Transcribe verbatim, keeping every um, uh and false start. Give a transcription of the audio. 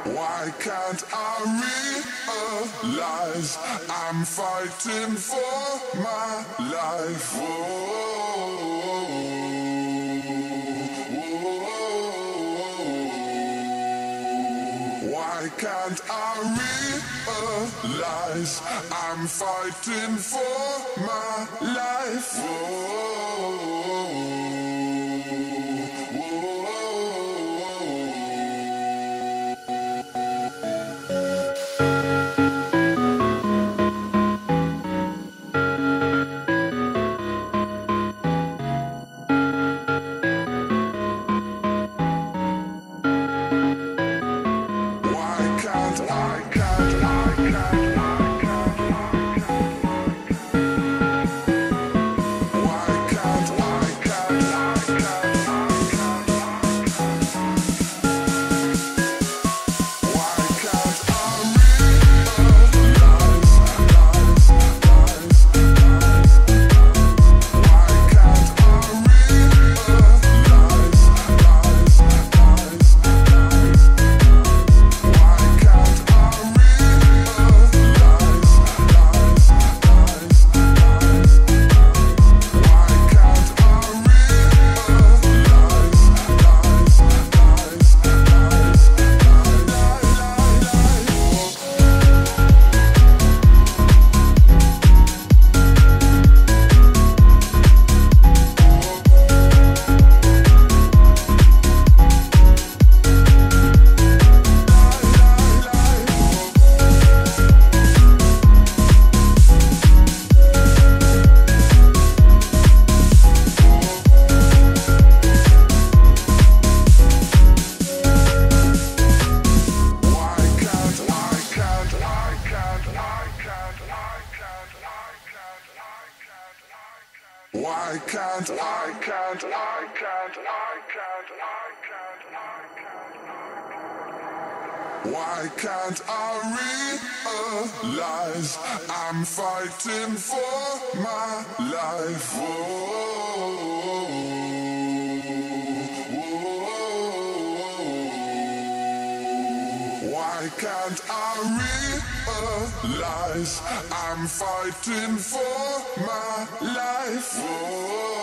Why can't I realize I'm fighting for my life? Whoa, why can't I realize I'm fighting for my life? Whoa. Why can't I, can't I, can't I, can't I, can't I, can't I, why can't I realize I'm fighting for my life? Whoa, why can't I realize I'm fighting for my life? Whoa.